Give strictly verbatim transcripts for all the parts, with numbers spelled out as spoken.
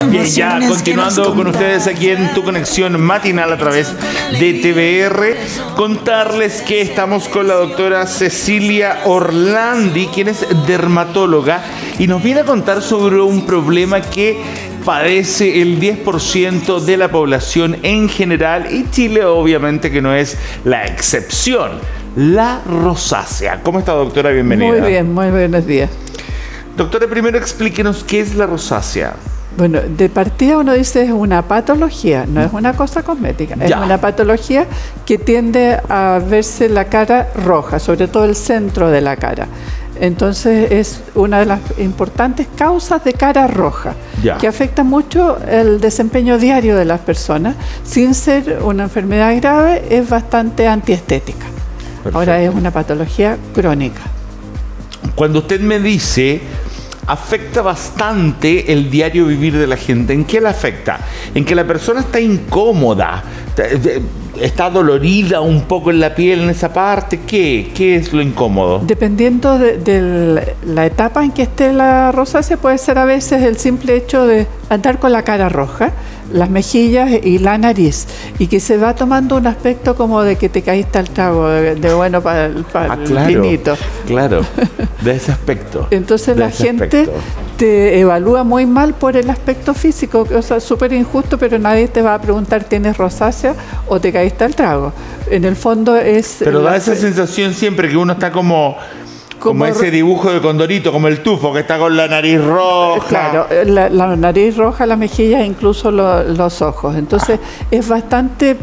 Bien, ya continuando con ustedes aquí en Tu Conexión Matinal a través de T V R, contarles que estamos con la doctora Cecilia Orlandi, quien es dermatóloga y nos viene a contar sobre un problema que padece el diez por ciento de la población en general y Chile obviamente que no es la excepción, la rosácea. ¿Cómo está, doctora? Bienvenida. Muy bien, muy buenos días. Doctora, primero explíquenos qué es la rosácea. Bueno, de partida uno dice es una patología, no es una cosa cosmética, es ya. una patología que tiende a verse la cara roja, sobre todo el centro de la cara. Entonces es una de las importantes causas de cara roja, ya. que afecta mucho el desempeño diario de las personas. Sin ser una enfermedad grave, es bastante antiestética. Perfecto. Ahora es una patología crónica. Cuando usted me dice afecta bastante el diario vivir de la gente, ¿en qué le afecta? En que la persona está incómoda, está dolorida un poco en la piel, en esa parte. ¿Qué? ¿Qué es lo incómodo? Dependiendo de, de la etapa en que esté la rosácea, puede ser a veces el simple hecho de andar con la cara roja, las mejillas y la nariz, y que se va tomando un aspecto como de que te caíste al trago, de, de bueno para el, para ah, el claro, vinito. Claro, de ese aspecto. Entonces la gente aspecto. te evalúa muy mal por el aspecto físico, o sea, súper injusto, pero nadie te va a preguntar ¿tienes rosácea o te caíste al trago? En el fondo es... Pero da esa sensación siempre que uno está como... Como, como ese dibujo de Condorito, como el tufo que está con la nariz roja. Claro, la, la nariz roja, las mejillas, incluso lo, los ojos. Entonces ah. es bastante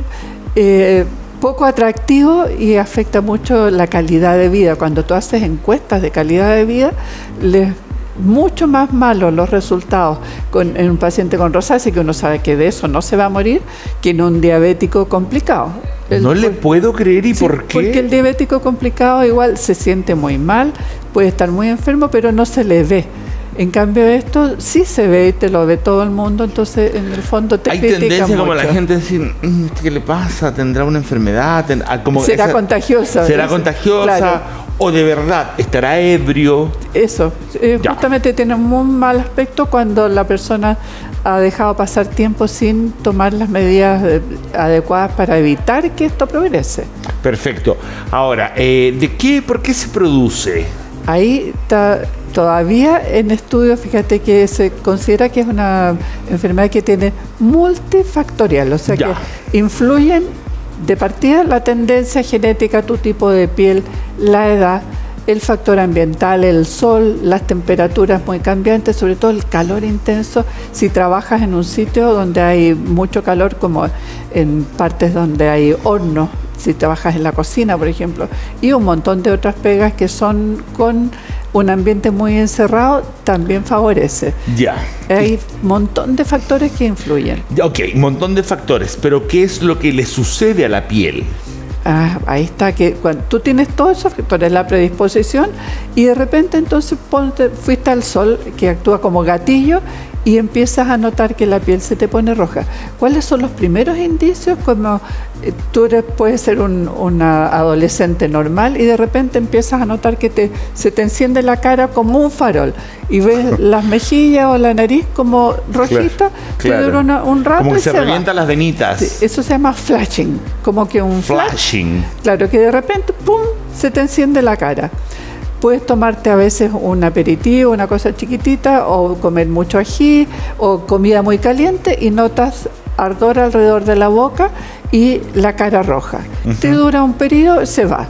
eh, poco atractivo y afecta mucho la calidad de vida. Cuando tú haces encuestas de calidad de vida, les mucho más malos los resultados con, en un paciente con rosácea, que uno sabe que de eso no se va a morir, que en un diabético complicado. El, no le puedo creer. ¿Y sí, por qué? Porque el diabético complicado igual se siente muy mal, puede estar muy enfermo, pero no se le ve. En cambio esto sí se ve y te lo ve todo el mundo, entonces en el fondo te critica mucho. Hay tendencia como la gente a decir, ¿qué le pasa? ¿Tendrá una enfermedad? Como será esa, contagiosa. ¿Será eso? contagiosa? Claro. ¿O de verdad estará ebrio? Eso, eh, justamente tiene un muy mal aspecto cuando la persona ha dejado pasar tiempo sin tomar las medidas adecuadas para evitar que esto progrese. Perfecto. Ahora, eh, ¿de qué, por qué se produce? Ahí está todavía en estudio, fíjate que se considera que es una enfermedad que tiene multifactorial, o sea ya. que influyen de partida la tendencia genética, tu tipo de piel, la edad, el factor ambiental, el sol, las temperaturas muy cambiantes, sobre todo el calor intenso. Si trabajas en un sitio donde hay mucho calor, como en partes donde hay hornos, si trabajas en la cocina, por ejemplo, y un montón de otras pegas que son con un ambiente muy encerrado, también favorece. Ya. Hay un montón de factores que influyen. Ok, un montón de factores, pero ¿qué es lo que le sucede a la piel? Ah, ahí está, que cuando tú tienes todos esos factores, la predisposición, y de repente entonces ponte, fuiste al sol, que actúa como gatillo, y empiezas a notar que la piel se te pone roja. ¿Cuáles son los primeros indicios? Como eh, tú eres, puedes ser un, una adolescente normal y de repente empiezas a notar que te, se te enciende la cara como un farol y ves las mejillas o la nariz como rojita, claro, te claro. dura una, un rato como que y se, se revientan las venitas. Sí, eso se llama flashing, como que un flashing. Flash, claro, que de repente pum, se te enciende la cara. Puedes tomarte a veces un aperitivo, una cosa chiquitita, o comer mucho ají, o comida muy caliente y notas ardor alrededor de la boca y la cara roja. Uh-huh. Te dura un periodo, se va.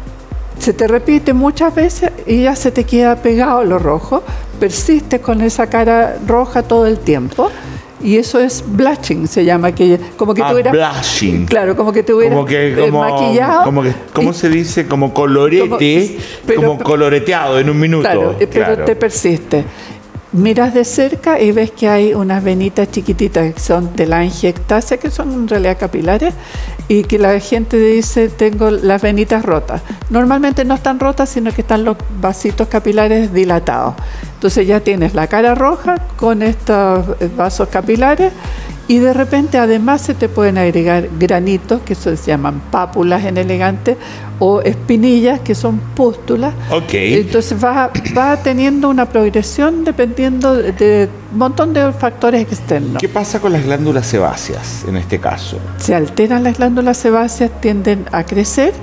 Se te repite muchas veces y ya se te queda pegado lo rojo. Persistes con esa cara roja todo el tiempo. Y eso es blushing, se llama, que como que ah, tú hubieras, blushing. Claro, como que tú hubieras como que, como, maquillado. Como que, ¿cómo y, se dice? Como colorete, como, pero, como coloreteado en un minuto. Claro, pero claro. te persiste. Miras de cerca y ves que hay unas venitas chiquititas que son de la angiectasia, que son en realidad capilares, y que la gente dice, tengo las venitas rotas. Normalmente no están rotas, sino que están los vasitos capilares dilatados. Entonces ya tienes la cara roja con estos vasos capilares y de repente además se te pueden agregar granitos, que se llaman pápulas en elegante, o espinillas, que son pústulas. Okay. Entonces va, va teniendo una progresión dependiendo de, de un montón de factores externos. ¿Qué pasa con las glándulas sebáceas en este caso? Se alteran las glándulas sebáceas, tienden a crecer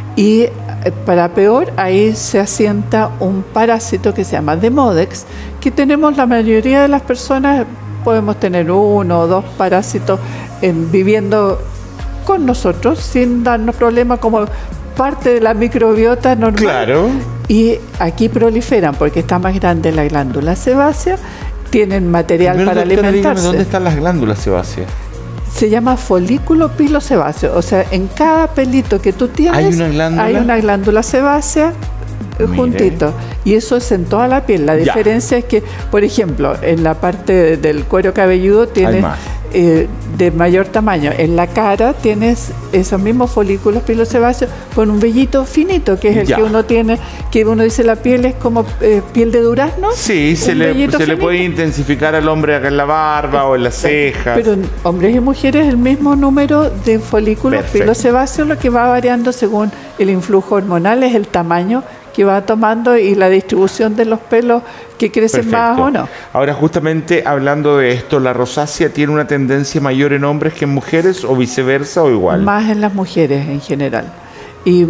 y para peor ahí se asienta un parásito que se llama Demodex, que tenemos la mayoría de las personas, podemos tener uno o dos parásitos en, viviendo con nosotros sin darnos problemas, como parte de la microbiota normal. Claro. Y aquí proliferan porque está más grande la glándula sebácea, tienen material Primero, para doctora, alimentarse. dígame, ¿dónde están las glándulas sebáceas? Se llama folículo pilosebáceo, o sea, en cada pelito que tú tienes ¿Hay una glándula? hay una glándula sebácea Mire. juntito, y eso es en toda la piel. La Ya. diferencia es que, por ejemplo, en la parte del cuero cabelludo tienes más. eh, de mayor tamaño, en la cara tienes esos mismos folículos pilosebáceos con un vellito finito, que es el Ya. que uno tiene, que uno dice la piel es como eh, piel de durazno. Sí, se, un le, vellito se le finito. puede intensificar al hombre acá en la barba o en las cejas. Pero en hombres y mujeres el mismo número de folículos Perfecto. pilosebáceos, lo que va variando según el influjo hormonal es el tamaño que va tomando y la distribución de los pelos que crecen Perfecto. más o no. Ahora, justamente hablando de esto, ¿la rosácea tiene una tendencia mayor en hombres que en mujeres o viceversa o igual? Más en las mujeres en general. Y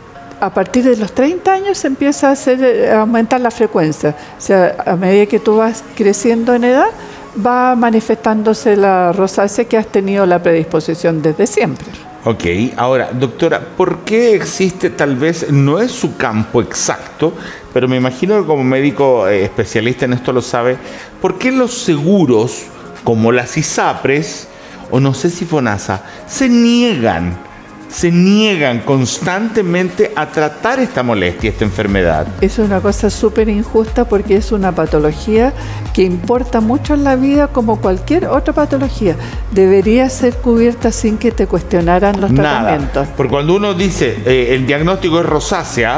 a partir de los treinta años se empieza a, hacer, a aumentar la frecuencia. O sea, a medida que tú vas creciendo en edad, va manifestándose la rosácea que has tenido la predisposición desde siempre. Ok, ahora, doctora, ¿por qué existe, tal vez no es su campo exacto, pero me imagino que como médico eh, especialista en esto lo sabe, ¿por qué los seguros, como las ISAPRES, o no sé si FONASA, se niegan, se niegan constantemente a tratar esta molestia, esta enfermedad? Es una cosa súper injusta porque es una patología que importa mucho en la vida como cualquier otra patología. Debería ser cubierta sin que te cuestionaran los Nada, tratamientos. porque cuando uno dice eh, el diagnóstico es rosácea,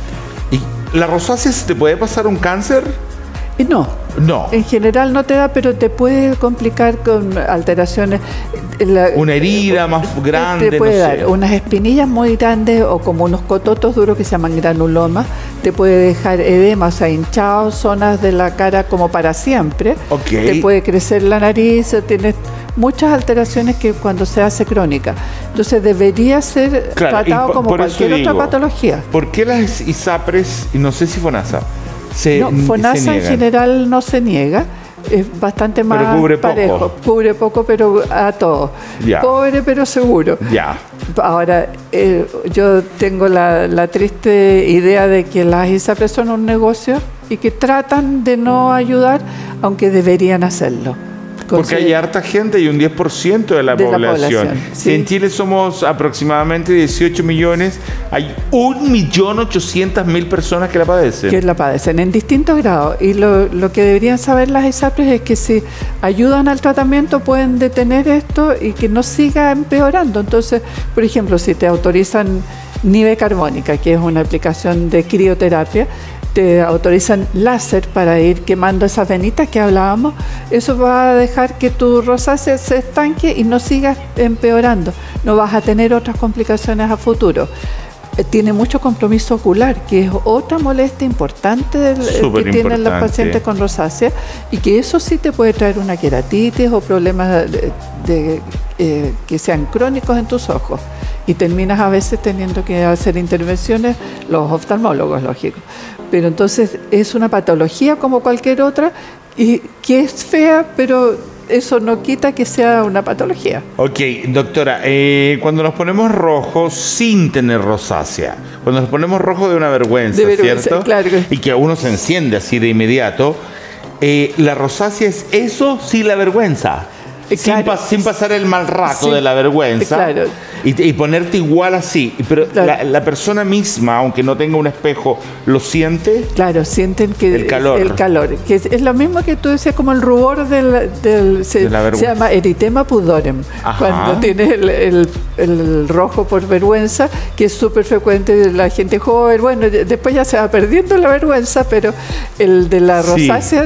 ¿y la rosácea se te puede pasar un cáncer? Y no, No. en general no te da, pero te puede complicar con alteraciones. La- Una herida más grande, te puede no dar sé. unas espinillas muy grandes o como unos cototos duros que se llaman granulomas. Te puede dejar edema, o sea, hinchados, zonas de la cara como para siempre. Ok. Te puede crecer la nariz, tienes muchas alteraciones que cuando se hace crónica. Entonces debería ser Claro, y tratado por- como por eso cualquier otra digo, patología. ¿Por qué las ISAPRES, y no sé si FONASA, se, No, se FONASA en niegan? general no se niega, es bastante más cubre poco. parejo, cubre poco pero a todos, Ya. pobre pero seguro. Ya. Ahora, eh, yo tengo la, la triste idea de que las ISAPRES son un negocio y que tratan de no ayudar, aunque deberían hacerlo. Porque hay harta gente y un diez por ciento de la De la población. población, Si sí. en Chile somos aproximadamente dieciocho millones, hay un millón ochocientas mil personas que la padecen. Que la padecen en distintos grados. Y lo, lo que deberían saber las ISAPRES es que si ayudan al tratamiento pueden detener esto y que no siga empeorando. Entonces, por ejemplo, si te autorizan nieve carbónica, que es una aplicación de crioterapia, te autorizan láser para ir quemando esas venitas que hablábamos, eso va a dejar que tu rosácea se estanque y no siga empeorando. No vas a tener otras complicaciones a futuro. Eh, Tiene mucho compromiso ocular, que es otra molestia importante del- Súper que tienen los importante. pacientes con rosácea, y que eso sí te puede traer una queratitis o problemas de, de, eh, que sean crónicos en tus ojos. Y terminas a veces teniendo que hacer intervenciones, los oftalmólogos, lógico. Pero entonces es una patología como cualquier otra y que es fea, pero eso no quita que sea una patología. Ok, doctora, eh, cuando nos ponemos rojos sin tener rosácea, cuando nos ponemos rojo de una vergüenza, De vergüenza, ¿cierto? claro que- Y que a uno se enciende así de inmediato, eh, ¿la rosácea es eso sí la vergüenza? Eh, Sin, claro. pa- sin pasar el mal rato Sí, de la vergüenza. claro. Y, y ponerte igual así. Pero Claro. la, la persona misma, aunque no tenga un espejo, ¿lo siente? Claro, sienten que El calor. el calor, que es, es lo mismo que tú decías, como el rubor del, del se, De la se vergüenza. llama eritema pudorem, Ajá. cuando tienes el, el- el rojo por vergüenza, que es súper frecuente de la gente joven. Bueno, de- después ya se va perdiendo la vergüenza, pero el de la Sí. rosácea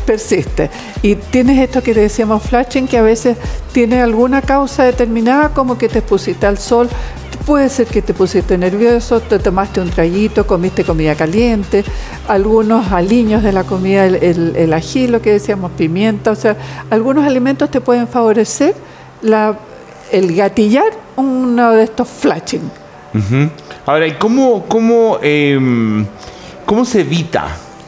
persiste. Y tienes esto que decíamos flashing, que a veces tiene alguna causa determinada, como que te pusiste al sol. Puede ser que te pusiste nervioso, te tomaste un traguito, comiste comida caliente, algunos aliños de la comida, el, el, el ají, lo que decíamos, pimienta, o sea, algunos alimentos te pueden favorecer la, el gatillar uno de estos flashing. Uh-huh. Ahora, ¿y cómo, cómo, eh, cómo se evita?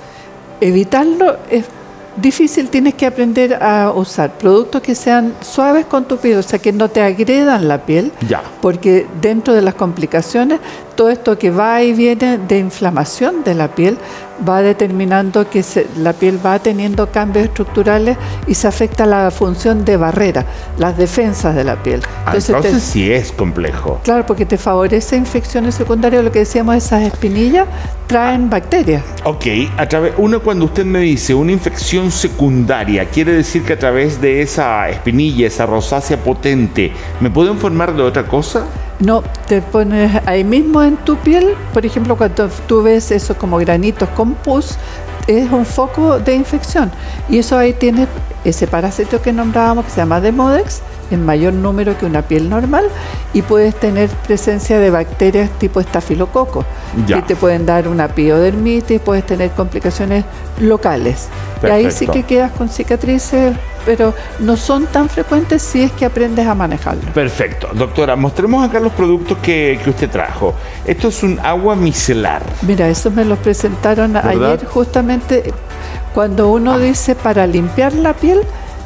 Evitarlo es difícil, tienes que aprender a usar productos que sean suaves con tu piel, o sea, que no te agredan la piel, ya. Porque dentro de las complicaciones, todo esto que va y viene de inflamación de la piel, va determinando que se, la piel va teniendo cambios estructurales y se afecta la función de barrera, las defensas de la piel. Entonces, Entonces te, sí es complejo. Claro, porque te favorece infecciones secundarias, lo que decíamos, esas espinillas traen bacterias. Ok, a través, uno cuando usted me dice una infección secundaria, quiere decir que a través de esa espinilla, esa rosácea potente, ¿me puedo enfermar de otra cosa? No, te pones ahí mismo en tu piel, por ejemplo, cuando tú ves eso como granitos con pus, es un foco de infección. Y eso ahí tiene ese parásito que nombrábamos, que se llama Demodex, en mayor número que una piel normal, y puedes tener presencia de bacterias tipo estafilococo, ya. Que te pueden dar una piodermitis, puedes tener complicaciones locales. Perfecto. Y ahí sí que quedas con cicatrices, pero no son tan frecuentes si es que aprendes a manejarlo. Perfecto. Doctora, mostremos acá los productos que, que usted trajo. Esto es un agua micelar. Mira, eso me los presentaron, ¿verdad?, ayer, justamente cuando uno ah. dice para limpiar la piel,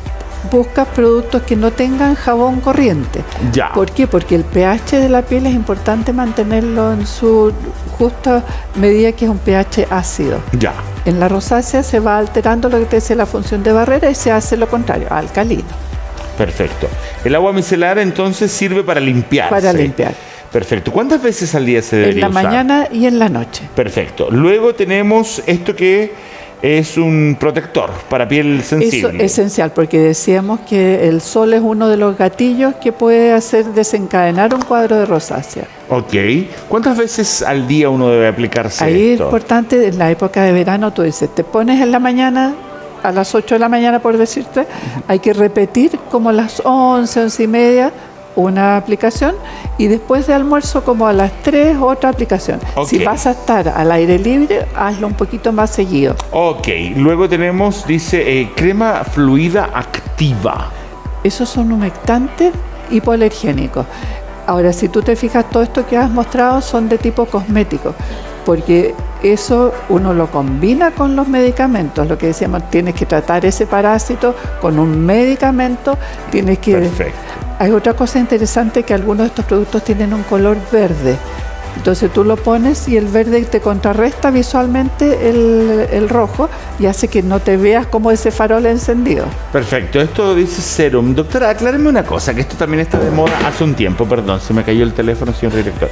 busca productos que no tengan jabón corriente. Ya. ¿Por qué? Porque el pH de la piel es importante mantenerlo en su justa medida, que es un pH ácido. Ya. En la rosácea se va alterando lo que te dice la función de barrera y se hace lo contrario, alcalino. Perfecto. El agua micelar entonces sirve para limpiarse. Para limpiar. Perfecto. ¿Cuántas veces al día se debería usar? En la usar? mañana y en la noche. Perfecto. Luego tenemos esto que es un protector para piel sensible. Eso es esencial, porque decíamos que el sol es uno de los gatillos que puede hacer desencadenar un cuadro de rosácea. Ok. ¿Cuántas veces al día uno debe aplicarse Ahí esto? Es importante, en la época de verano, tú dices, te pones en la mañana, a las ocho de la mañana, por decirte, uh-huh. Hay que repetir como a las once, once y media, una aplicación, y después de almuerzo como a las tres otra aplicación. Okay. Si vas a estar al aire libre, hazlo un poquito más seguido. Ok, luego tenemos, dice, eh, crema fluida activa. Esos son humectantes hipoalergénicos. Ahora, si tú te fijas, todo esto que has mostrado son de tipo cosmético, porque eso uno lo combina con los medicamentos. Lo que decíamos, tienes que tratar ese parásito con un medicamento, tienes que... Perfecto. Hay otra cosa interesante, que algunos de estos productos tienen un color verde. Entonces tú lo pones y el verde te contrarresta visualmente el, el rojo y hace que no te veas como ese farol encendido. Perfecto. Esto dice serum. Doctora, acláreme una cosa, que esto también está de moda hace un tiempo. Perdón, se me cayó el teléfono, señor director.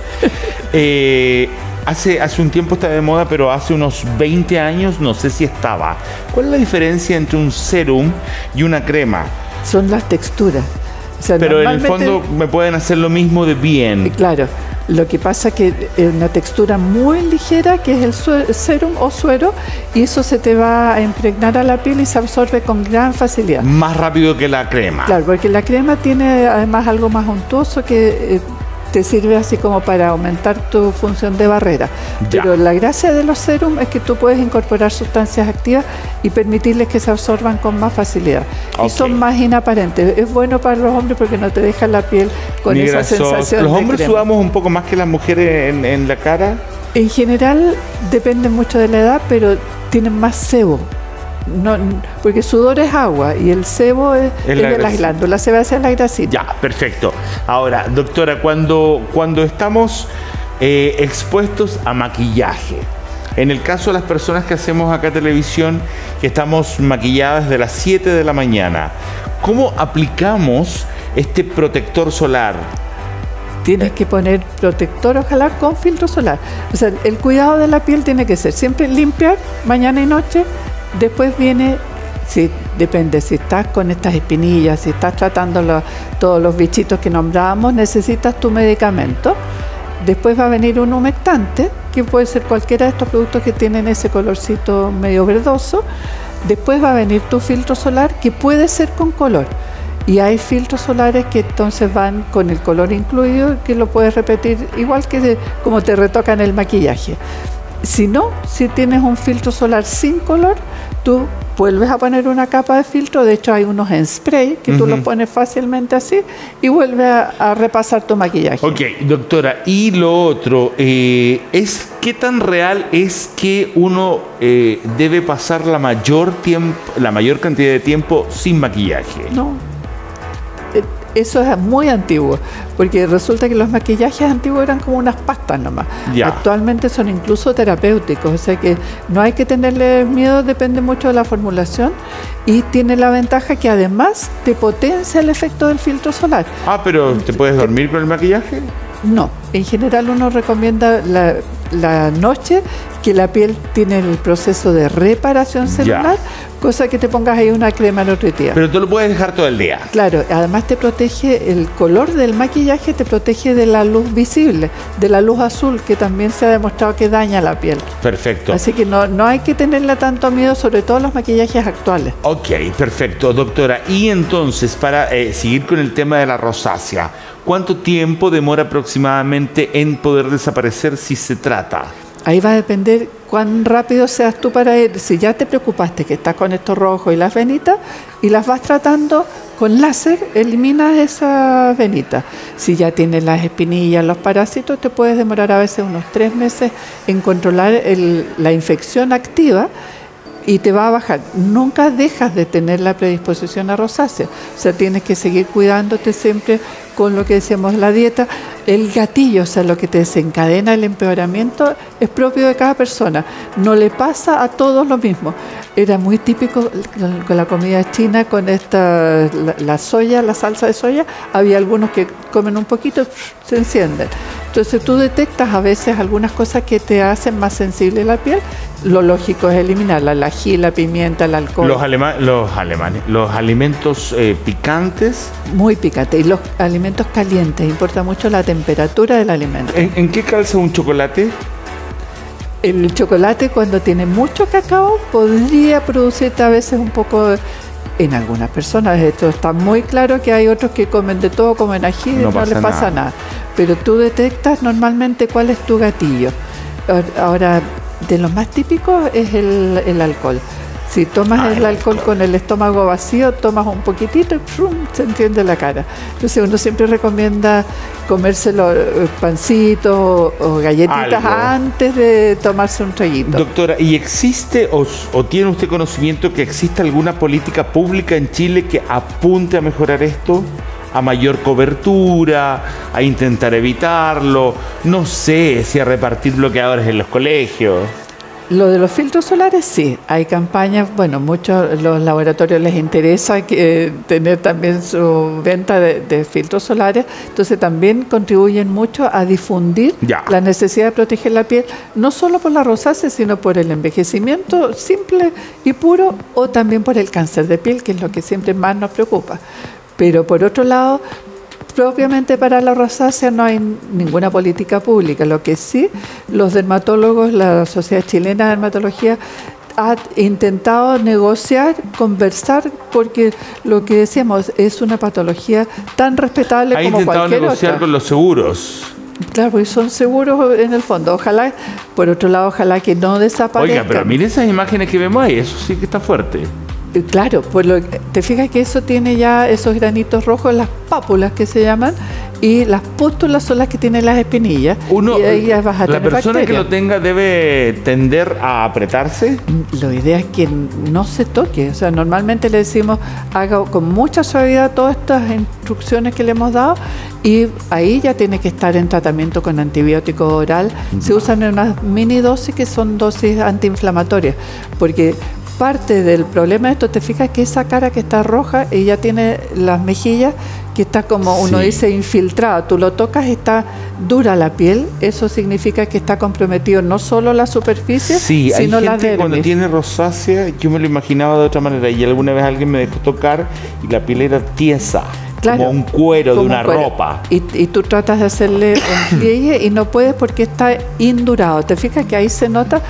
eh, hace, hace un tiempo está de moda, pero hace unos veinte años no sé si estaba. ¿Cuál es la diferencia entre un serum y una crema? Son las texturas. O sea, pero en el fondo me pueden hacer lo mismo de bien. Claro, lo que pasa es que es una textura muy ligera, que es el serum o suero, y eso se te va a impregnar a la piel y se absorbe con gran facilidad. Más rápido que la crema. Claro, porque la crema tiene además algo más untuoso que... Eh, te sirve así como para aumentar tu función de barrera. Ya. Pero la gracia de los serums es que tú puedes incorporar sustancias activas y permitirles que se absorban con más facilidad. Okay. Y son más inaparentes. Es bueno para los hombres porque no te deja la piel con Ni esa grasoso. sensación. ¿Los hombres crema. sudamos un poco más que las mujeres en, en la cara? En general depende mucho de la edad, pero tienen más sebo. No, porque sudor es agua y el sebo es, es, es de las glándulas, se va hacia la grasita. Ya, perfecto. Ahora, doctora, cuando, cuando estamos eh, expuestos a maquillaje, en el caso de las personas que hacemos acá televisión, que estamos maquilladas desde las siete de la mañana, ¿cómo aplicamos este protector solar? Tienes que poner protector, ojalá con filtro solar. O sea, el cuidado de la piel tiene que ser siempre limpiar mañana y noche. Después viene, si, depende, si estás con estas espinillas, si estás tratando lo, todos los bichitos que nombrábamos, necesitas tu medicamento. Después va a venir un humectante, que puede ser cualquiera de estos productos que tienen ese colorcito medio verdoso. Después va a venir tu filtro solar, que puede ser con color. Y hay filtros solares que entonces van con el color incluido, que lo puedes repetir igual que de, como te retocan el maquillaje. Si no, si tienes un filtro solar sin color, tú vuelves a poner una capa de filtro. De hecho, hay unos en spray que uh-huh. tú los pones fácilmente así y vuelves a, a repasar tu maquillaje. Ok, doctora, y lo otro, eh, es ¿qué tan real es que uno eh, debe pasar la mayor, tiempo, la mayor cantidad de tiempo sin maquillaje? No. Eso es muy antiguo, porque resulta que los maquillajes antiguos eran como unas pastas nomás. Ya. Actualmente son incluso terapéuticos, o sea que no hay que tenerle miedo, depende mucho de la formulación, y tiene la ventaja que además te potencia el efecto del filtro solar. Ah, pero ¿te puedes dormir con el maquillaje? No, en general uno recomienda la, la noche, que la piel tiene el proceso de reparación celular, ya. cosa que te pongas ahí una crema nutritiva. Pero tú lo puedes dejar todo el día. Claro, además te protege, el color del maquillaje te protege de la luz visible, de la luz azul, que también se ha demostrado que daña la piel. Perfecto. Así que no, no hay que tenerle tanto miedo, sobre todo los maquillajes actuales. Ok, perfecto, doctora. Y entonces, para eh, seguir con el tema de la rosácea, ¿cuánto tiempo demora aproximadamente en poder desaparecer si se trata? Ahí va a depender cuán rápido seas tú para ir. Si ya te preocupaste que estás con esto rojo y las venitas y las vas tratando con láser, eliminas esas venitas. Si ya tienes las espinillas, los parásitos, te puedes demorar a veces unos tres meses en controlar el, la infección activa, y te va a bajar. Nunca dejas de tener la predisposición a rosácea. O sea, tienes que seguir cuidándote siempre con lo que decíamos, la dieta. El gatillo, o sea, lo que te desencadena el empeoramiento, es propio de cada persona. No le pasa a todos lo mismo. Era muy típico con la comida china, con esta, la, la soya, la salsa de soya. Había algunos que comen un poquito, se encienden. Entonces tú detectas a veces algunas cosas que te hacen más sensible la piel. Lo lógico es eliminarla, el ají, la pimienta, el alcohol. Los, alema los alemanes, los alimentos eh, picantes. Muy picantes. Y los alimentos calientes, importa mucho la temperatura del alimento. ¿En, en qué calza un chocolate? El chocolate, cuando tiene mucho cacao, podría producirte a veces un poco... En algunas personas, esto está muy claro, que hay otros que comen de todo, comen ají, no, no les pasa nada. nada. Pero tú detectas normalmente cuál es tu gatillo. Ahora, de los más típicos es el, el alcohol. Si tomas ah, el, el alcohol, alcohol con el estómago vacío, tomas un poquitito y ¡prum!, se enciende la cara. Entonces uno siempre recomienda comerse los pancitos o, o galletitas Algo. antes de tomarse un traguito. Doctora, ¿y existe o, o tiene usted conocimiento que existe alguna política pública en Chile que apunte a mejorar esto? A mayor cobertura, a intentar evitarlo, no sé, si a repartir bloqueadores en los colegios. Lo de los filtros solares, sí, hay campañas, bueno, muchos los laboratorios les interesa que, eh, tener también su venta de, de filtros solares, entonces también contribuyen mucho a difundir ya. la necesidad de proteger la piel, no solo por la rosácea, sino por el envejecimiento simple y puro, o también por el cáncer de piel, que es lo que siempre más nos preocupa. Pero por otro lado, propiamente para la rosácea no hay ninguna política pública. Lo que sí, los dermatólogos, la Sociedad Chilena de Dermatología, ha intentado negociar, conversar, porque lo que decíamos es una patología tan respetable ha como cualquier otra. Ha intentado negociar con los seguros. Claro, porque son seguros en el fondo. Ojalá, por otro lado, ojalá que no desaparezcan. Oiga, pero mire esas imágenes que vemos ahí, eso sí que está fuerte. Claro, pues lo, te fijas que eso tiene ya esos granitos rojos, las pápulas que se llaman, y las pústulas son las que tienen las espinillas. Uno, y ahí ya vas a la tener persona bacterias. que lo tenga debe tender a apretarse. La idea es que no se toque. O sea, normalmente le decimos haga con mucha suavidad todas estas instrucciones que le hemos dado, y ahí ya tiene que estar en tratamiento con antibiótico oral. No. Se usan en unas mini dosis que son dosis antiinflamatorias, porque parte del problema de esto, te fijas que esa cara que está roja, ella tiene las mejillas que está como uno sí. dice infiltrada, tú lo tocas, está dura la piel, eso significa que está comprometido no solo la superficie, sí, sino hay la gente dermis. Cuando tiene rosácea, yo me lo imaginaba de otra manera, y alguna vez alguien me dejó tocar y la piel era tiesa. Claro, como un cuero como de una cuero. ropa. Y, y tú tratas de hacerle un pliegue y no puedes porque está indurado. Te fijas que ahí se nota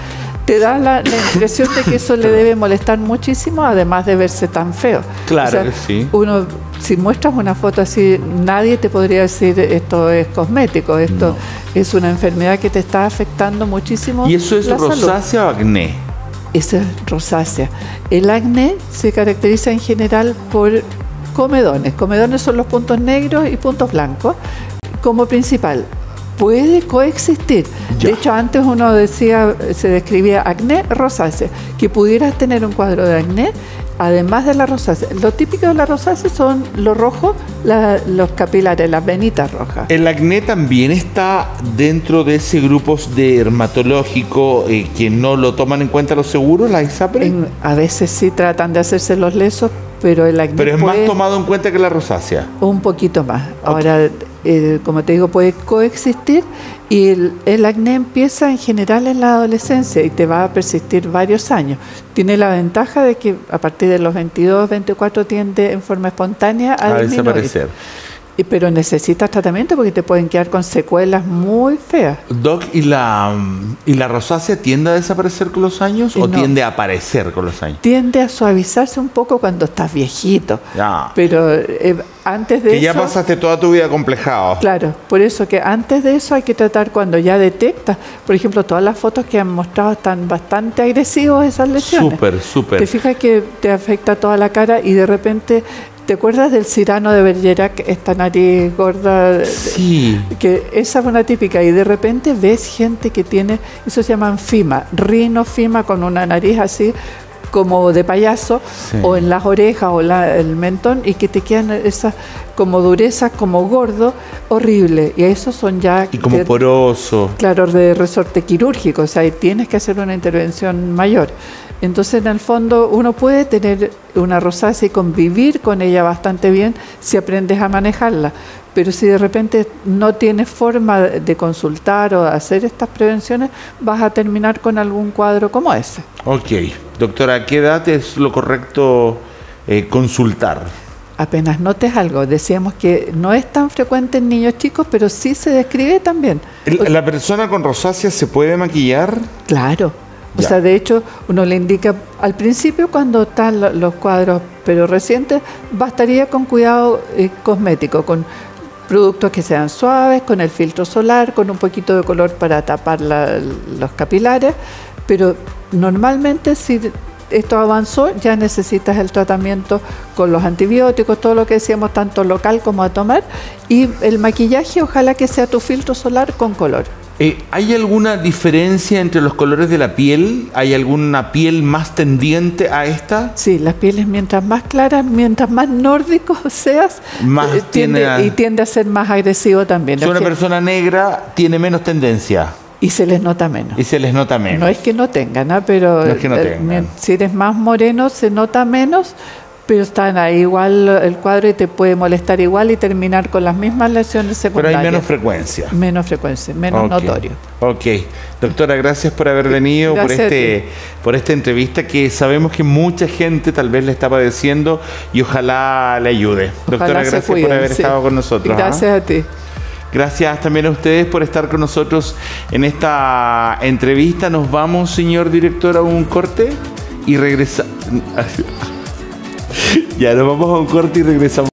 te da la, la impresión de que eso le debe molestar muchísimo, además de verse tan feo. Claro, o sea, que sí. Uno, si muestras una foto así, nadie te podría decir esto es cosmético, esto no. es una enfermedad que te está afectando muchísimo. ¿Y eso es la rosácea salud. o acné? Eso es rosácea. El acné se caracteriza en general por comedones. Comedones son los puntos negros y puntos blancos como principal. Puede coexistir. Ya. De hecho, antes uno decía, se describía acné rosácea, que pudieras tener un cuadro de acné, además de la rosácea. Lo típico de la rosácea son los rojos, la, los capilares, las venitas rojas. ¿El acné también está dentro de ese grupo de dermatológico eh, que no lo toman en cuenta los seguros, la ISAPRE? En, a veces sí tratan de hacerse los lesos, pero el acné Pero es puede, más tomado en cuenta que la rosácea. Un poquito más. Ahora, okay. eh, como te digo, puede coexistir y el, el acné empieza en general en la adolescencia y te va a persistir varios años. Tiene la ventaja de que a partir de los veintidós, veinticuatro tiende en forma espontánea a, a desaparecer. Y, pero necesitas tratamiento porque te pueden quedar con secuelas muy feas. Doc, ¿y la, y la rosácea tiende a desaparecer con los años y o no, tiende a aparecer con los años? Tiende a suavizarse un poco cuando estás viejito. Ya. Pero eh, antes de que eso... Que ya pasaste toda tu vida complejado. Claro, por eso que antes de eso hay que tratar cuando ya detectas. Por ejemplo, todas las fotos que han mostrado están bastante agresivos esas lesiones. Súper, súper. Te fijas que te afecta toda la cara y de repente... ¿Te acuerdas del Cyrano de Bergerac, esta nariz gorda? Sí. Que esa es una típica y de repente ves gente que tiene, eso se llama fima, rinofima con una nariz así como de payaso, sí. o en las orejas o la, el mentón y que te quedan esas como durezas, como gordo, horrible. Y esos son ya... Y como de, poroso. Claro, de resorte quirúrgico, o sea, tienes que hacer una intervención mayor. Entonces, en el fondo, uno puede tener una rosácea y convivir con ella bastante bien si aprendes a manejarla. Pero si de repente no tienes forma de consultar o hacer estas prevenciones, vas a terminar con algún cuadro como ese. Ok. Doctora, ¿a qué edad es lo correcto eh, consultar? Apenas notes algo. Decíamos que no es tan frecuente en niños chicos, pero sí se describe también. ¿La persona con rosácea se puede maquillar? Claro. O Ya. sea, de hecho, uno le indica al principio cuando están los cuadros, pero recientes, bastaría con cuidado eh, cosmético, con productos que sean suaves, con el filtro solar, con un poquito de color para tapar la, los capilares, pero normalmente si esto avanzó, ya necesitas el tratamiento con los antibióticos, todo lo que decíamos, tanto local como a tomar, y el maquillaje, ojalá que sea tu filtro solar con color. Eh, ¿Hay alguna diferencia entre los colores de la piel? ¿Hay alguna piel más tendiente a esta? Sí, las pieles mientras más claras, mientras más nórdico seas, más eh, tiende, tiene a... y tiende a ser más agresivo también. Si una persona negra tiene menos tendencia. Y se les nota menos. Y se les nota menos. No es que no tengan, ¿eh? Pero no es que no tengan. Si eres más moreno se nota menos, pero están ahí igual el cuadro y te puede molestar igual y terminar con las mismas lesiones secundarias. Pero hay menos frecuencia. Menos frecuencia, menos okay. notorio. Ok. Doctora, gracias por haber venido, por este, por esta entrevista que sabemos que mucha gente tal vez le está padeciendo y ojalá le ayude. Ojalá Doctora, gracias cuiden, por haber sí. estado con nosotros. Gracias ¿ah? a ti. Gracias también a ustedes por estar con nosotros en esta entrevista. Nos vamos, señor director, a un corte y regresamos. Ya, nos vamos a un corte y regresamos.